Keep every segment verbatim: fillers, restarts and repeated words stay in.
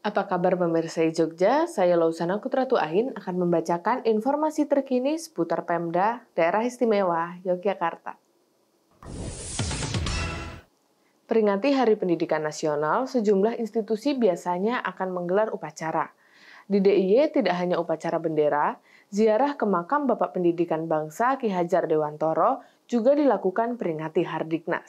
Apa kabar pemirsa Jogja? Saya Lausana Kutratu Ain akan membacakan informasi terkini seputar Pemda Daerah Istimewa Yogyakarta. Peringati Hari Pendidikan Nasional, sejumlah institusi biasanya akan menggelar upacara. Di D I Y tidak hanya upacara bendera, ziarah ke makam Bapak Pendidikan Bangsa Ki Hajar Dewantoro juga dilakukan peringati Hardiknas.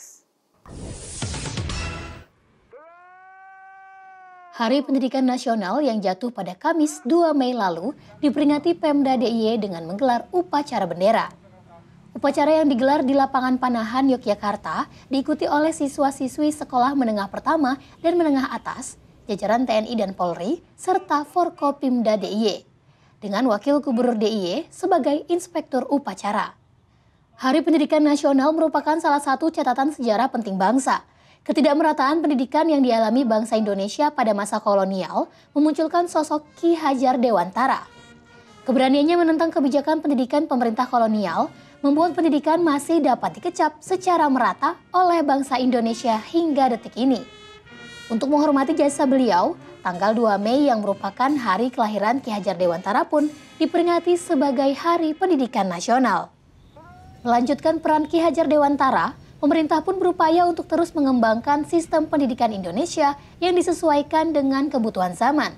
Hari Pendidikan Nasional yang jatuh pada Kamis dua Mei lalu diperingati Pemda D I Y dengan menggelar upacara bendera. Upacara yang digelar di Lapangan Panahan Yogyakarta diikuti oleh siswa-siswi sekolah menengah pertama dan menengah atas, jajaran T N I dan Polri, serta Forkopimda D I Y, dengan Wakil Gubernur D I Y sebagai inspektur upacara. Hari Pendidikan Nasional merupakan salah satu catatan sejarah penting bangsa. Ketidakmerataan pendidikan yang dialami bangsa Indonesia pada masa kolonial memunculkan sosok Ki Hajar Dewantara. Keberaniannya menentang kebijakan pendidikan pemerintah kolonial membuat pendidikan masih dapat dikecap secara merata oleh bangsa Indonesia hingga detik ini. Untuk menghormati jasa beliau, tanggal dua Mei yang merupakan hari kelahiran Ki Hajar Dewantara pun diperingati sebagai Hari Pendidikan Nasional. Melanjutkan peran Ki Hajar Dewantara, pemerintah pun berupaya untuk terus mengembangkan sistem pendidikan Indonesia yang disesuaikan dengan kebutuhan zaman.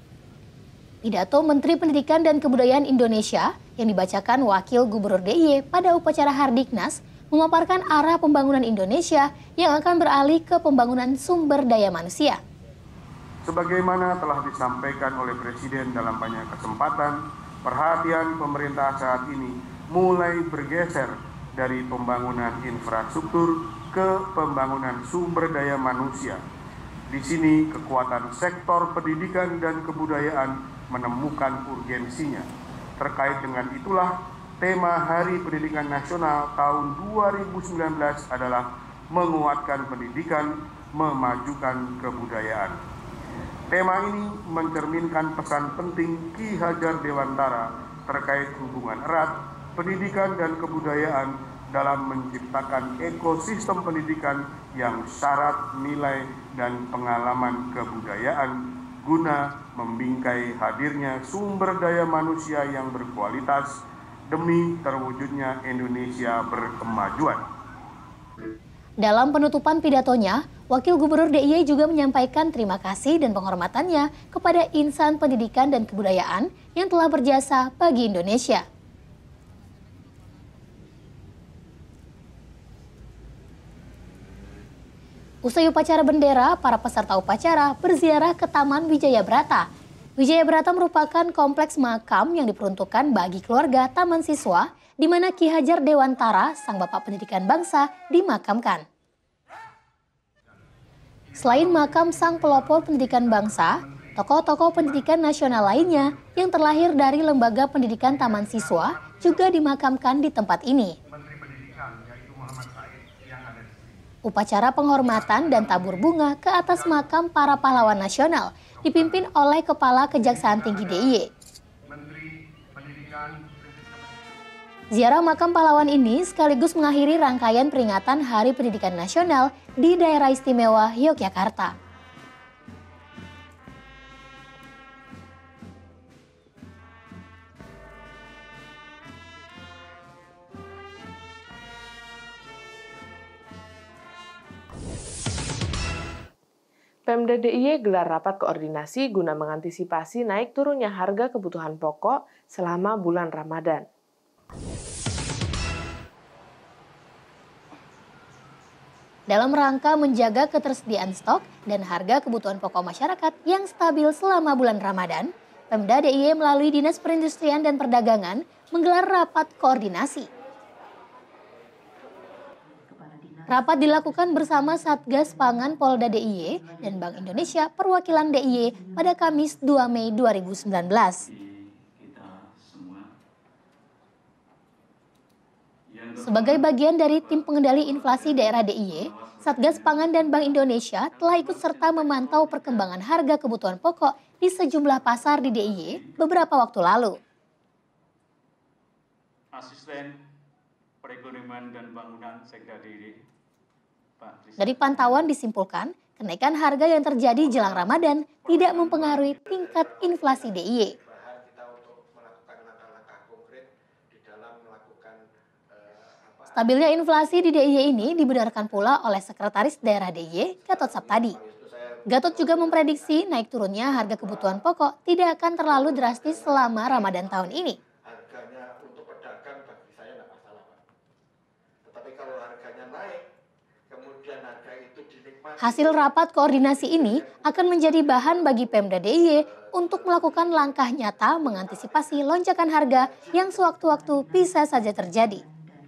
Pidato Menteri Pendidikan dan Kebudayaan Indonesia yang dibacakan Wakil Gubernur D I Y pada upacara Hardiknas memaparkan arah pembangunan Indonesia yang akan beralih ke pembangunan sumber daya manusia. Sebagaimana telah disampaikan oleh Presiden dalam banyak kesempatan, perhatian pemerintah saat ini mulai bergeser dari pembangunan infrastruktur ke pembangunan sumber daya manusia. Di sini kekuatan sektor pendidikan dan kebudayaan menemukan urgensinya. Terkait dengan itulah, tema Hari Pendidikan Nasional tahun dua ribu sembilan belas adalah menguatkan pendidikan, memajukan kebudayaan. Tema ini mencerminkan pesan penting Ki Hajar Dewantara terkait hubungan erat pendidikan dan kebudayaan dalam menciptakan ekosistem pendidikan yang syarat nilai dan pengalaman kebudayaan guna membingkai hadirnya sumber daya manusia yang berkualitas demi terwujudnya Indonesia berkemajuan. Dalam penutupan pidatonya, Wakil Gubernur D I Y juga menyampaikan terima kasih dan penghormatannya kepada insan pendidikan dan kebudayaan yang telah berjasa bagi Indonesia. Usai upacara bendera, para peserta upacara berziarah ke Taman Wijaya Brata. Wijaya Brata merupakan kompleks makam yang diperuntukkan bagi keluarga taman siswa, di mana Ki Hajar Dewantara, sang bapak pendidikan bangsa, dimakamkan. Selain makam sang pelopor pendidikan bangsa, tokoh-tokoh pendidikan nasional lainnya yang terlahir dari lembaga pendidikan taman siswa juga dimakamkan di tempat ini. Upacara penghormatan dan tabur bunga ke atas makam para pahlawan nasional dipimpin oleh Kepala Kejaksaan Tinggi D I Y. Ziarah makam pahlawan ini sekaligus mengakhiri rangkaian peringatan Hari Pendidikan Nasional di Daerah Istimewa Yogyakarta. Pemda D I Y gelar rapat koordinasi guna mengantisipasi naik turunnya harga kebutuhan pokok selama bulan Ramadan. Dalam rangka menjaga ketersediaan stok dan harga kebutuhan pokok masyarakat yang stabil selama bulan Ramadan, Pemda D I Y melalui Dinas Perindustrian dan Perdagangan menggelar rapat koordinasi. Rapat dilakukan bersama Satgas Pangan Polda D I Y dan Bank Indonesia Perwakilan D I Y pada Kamis dua Mei dua ribu sembilan belas. Sebagai bagian dari tim pengendali inflasi daerah D I Y, Satgas Pangan dan Bank Indonesia telah ikut serta memantau perkembangan harga kebutuhan pokok di sejumlah pasar di D I Y beberapa waktu lalu. Asisten Perekonomian dan Bangunan Sekda D I Y. Dari pantauan disimpulkan, kenaikan harga yang terjadi jelang Ramadan tidak mempengaruhi tingkat inflasi D I Y. Stabilnya inflasi di D I Y ini dibenarkan pula oleh Sekretaris Daerah D I Y, Gatot Saptadi. Gatot juga memprediksi naik turunnya harga kebutuhan pokok tidak akan terlalu drastis selama Ramadan tahun ini. Harganya untuk pedagang bagi saya tidak masalah, Pak. Tetapi kalau harganya naik, kemudian harga itu dinikmati. Hasil rapat koordinasi ini akan menjadi bahan bagi Pemda D I Y untuk melakukan langkah nyata mengantisipasi lonjakan harga yang sewaktu-waktu bisa saja terjadi.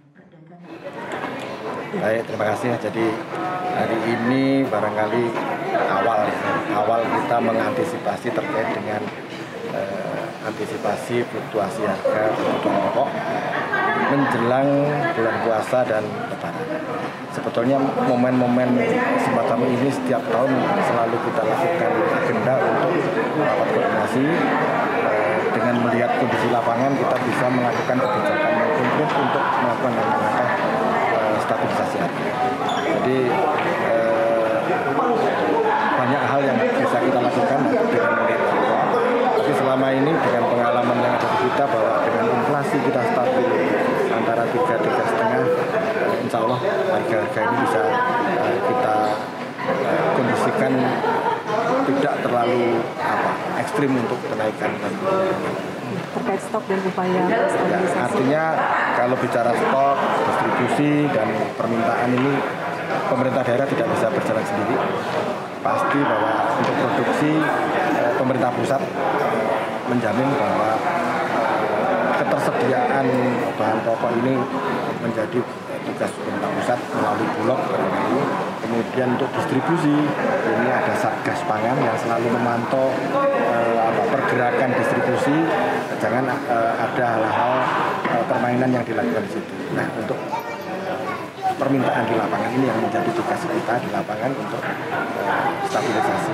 Baik, terima kasih. Jadi hari ini barangkali awal awal kita mengantisipasi terkait dengan eh, antisipasi fluktuasi harga kebutuhan pokok menjelang bulan puasa dan Lebaran. Sebetulnya momen-momen semacam ini setiap tahun selalu kita lakukan agenda untuk rapat koordinasi. Eh, dengan melihat kondisi lapangan kita bisa melakukan kebijakan yang konkret untuk melakukan langkah stabilisasi harga. Jadi eh, banyak hal yang bisa kita lakukan dengan melihat. Tapi selama ini dengan pengalaman yang ada di kita bahwa dengan inflasi kita stabil antara tiga tiga setengah, insya Allah harga-harga ini bisa eh, kita eh, kondisikan tidak terlalu apa ekstrim untuk kenaikan. Terkait stok dan upaya stabilisasi. Ya, artinya kalau bicara stok, distribusi dan permintaan ini pemerintah daerah tidak bisa berjalan sendiri. Pasti bahwa untuk produksi eh, pemerintah pusat menjamin bahwa ketersediaan bahan pokok ini menjadi tugas pemerintah pusat melalui Bulog barangkali. Kemudian untuk distribusi ini ada Satgas Pangan yang selalu memantau eh, apa, pergerakan distribusi, jangan eh, ada hal-hal eh, permainan yang dilakukan di situ. Nah, untuk permintaan di lapangan ini yang menjadi tugas kita di lapangan untuk eh, stabilisasi.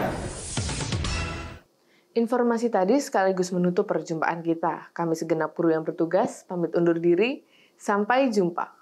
Informasi tadi sekaligus menutup perjumpaan kita. Kami segenap kru yang bertugas pamit undur diri. Sampai jumpa.